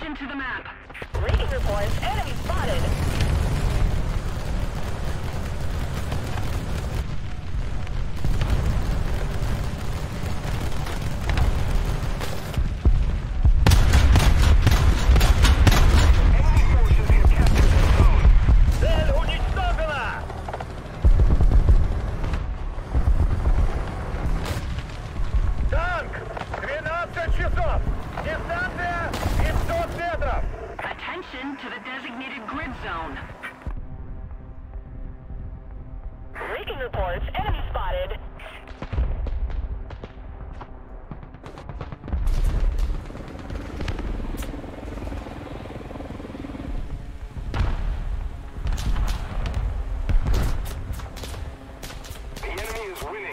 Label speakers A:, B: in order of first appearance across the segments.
A: Attention to the map.
B: Reading reports, enemy spotted.
A: Attention to the designated grid zone.
B: Reading reports, enemy spotted.
C: The enemy is winning.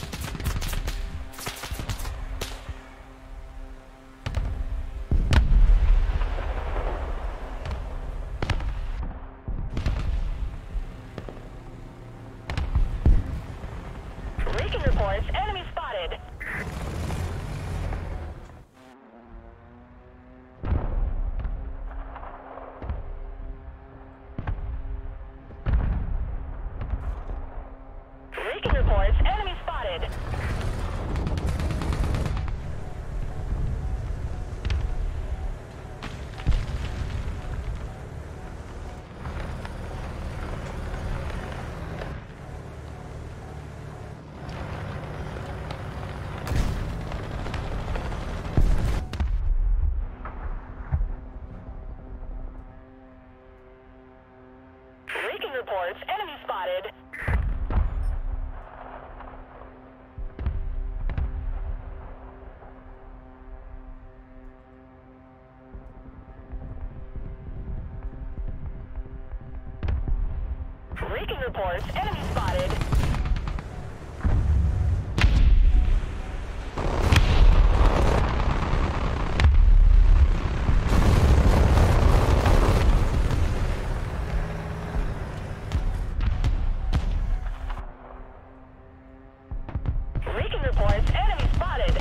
B: Reading reports, enemy spotted. Reading reports, enemy spotted. Reading reports, enemy spotted. Reading reports, enemy spotted. Reading reports, enemy spotted.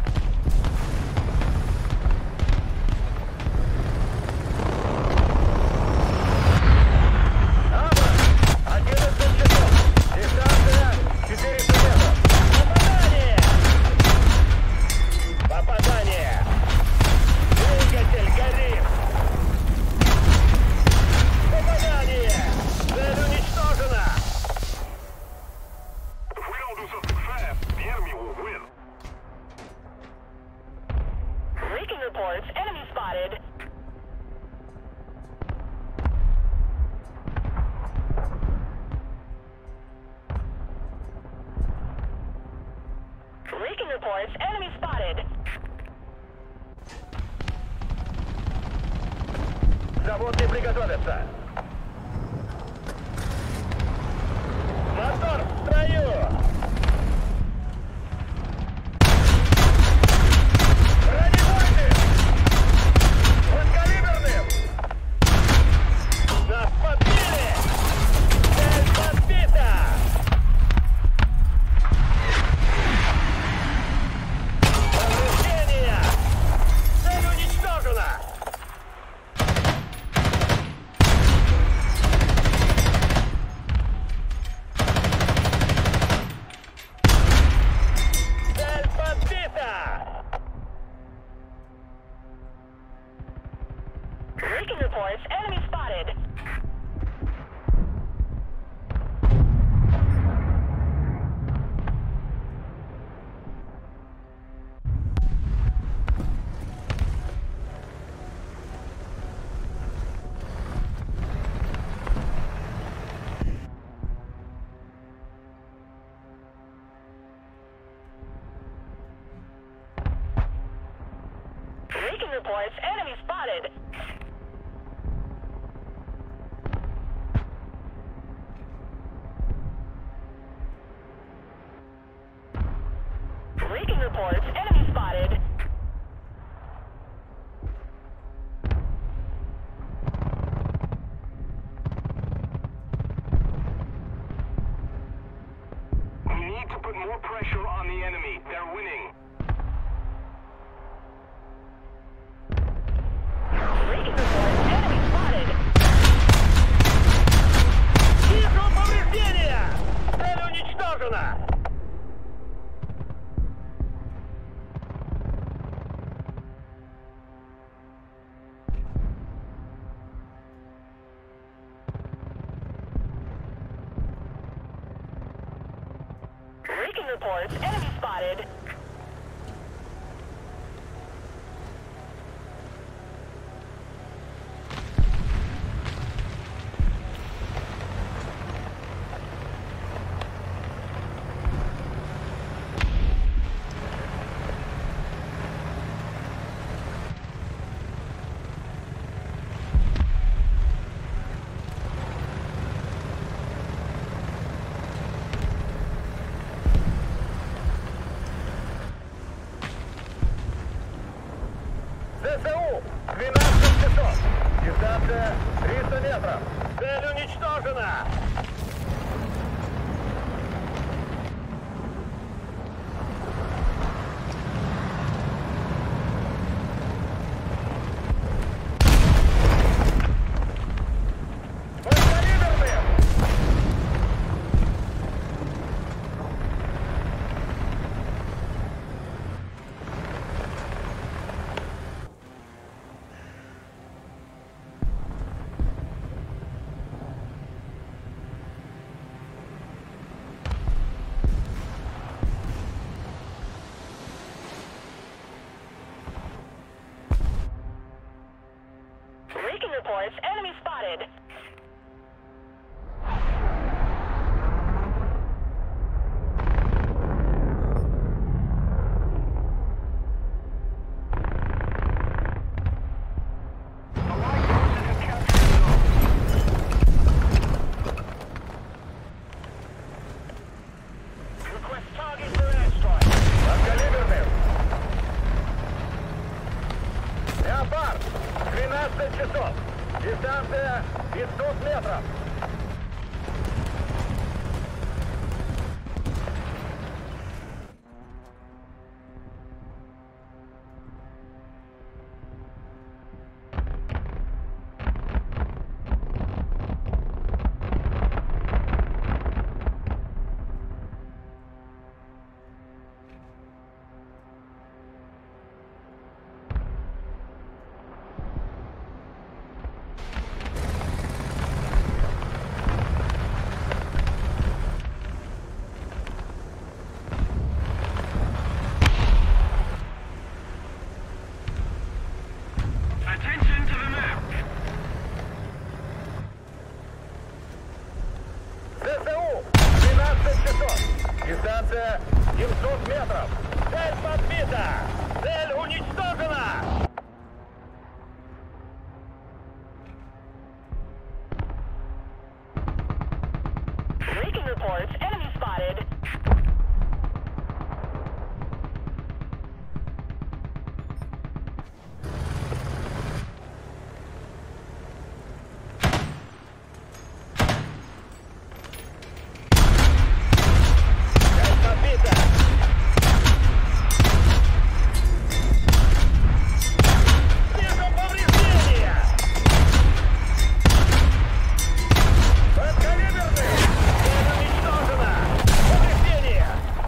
B: Попадание! Двигатель горит! Попадание! Цель уничтожена!
C: If we don't do something fast, the enemy will win.
B: Reading reports, enemy spotted. Reading reports, enemy spotted.
C: Заводные приготовятся.
B: Мотор в строю!
C: Бронебойным! Подкалиберным!
B: Нас подбили! Цель подбита! Повреждения! Цель уничтожена! Цель подбита! Reading reports, enemy spotted. Reading reports, enemy spotted. Reading reports, enemy spotted.
C: We need to put more pressure on the enemy. They're winning.
D: ЗСУ! 12 часов! Дистанция 300 метров! Цель уничтожена!
B: Recon reports enemy spotted.
C: Allied forces have captured the zone.
B: Request target for airstrike.
D: Подкалиберным! Леопард! 12 часов! Дистанция 500 метров!
C: Attention to the map.
D: ЗСУ! 12 часов! Дистанция 700 метров! Цель подбита! Цель уничтожена!
B: Recon reports enemy spotted.
D: Цель подбита! Вижу повреждения! Подкалиберный! Цель уничтожена! Повреждения!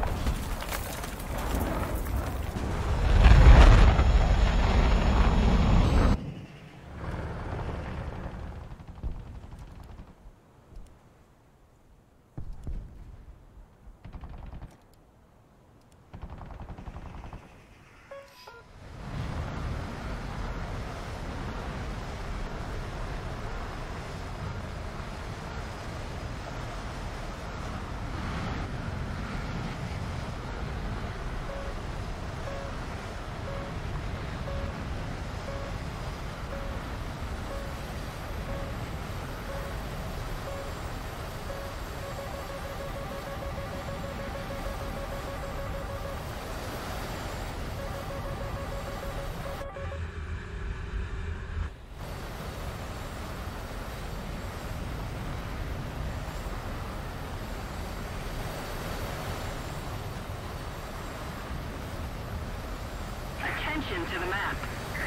A: Attention to the map.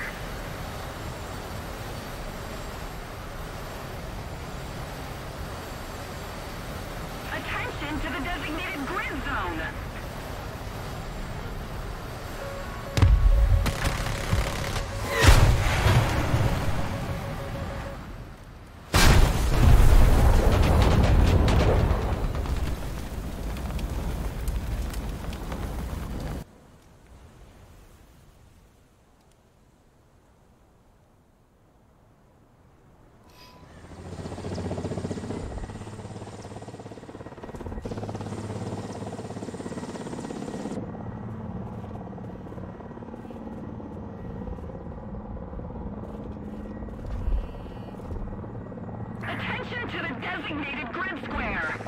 A: Attention to the designated grid zone. Attention to the designated grid square.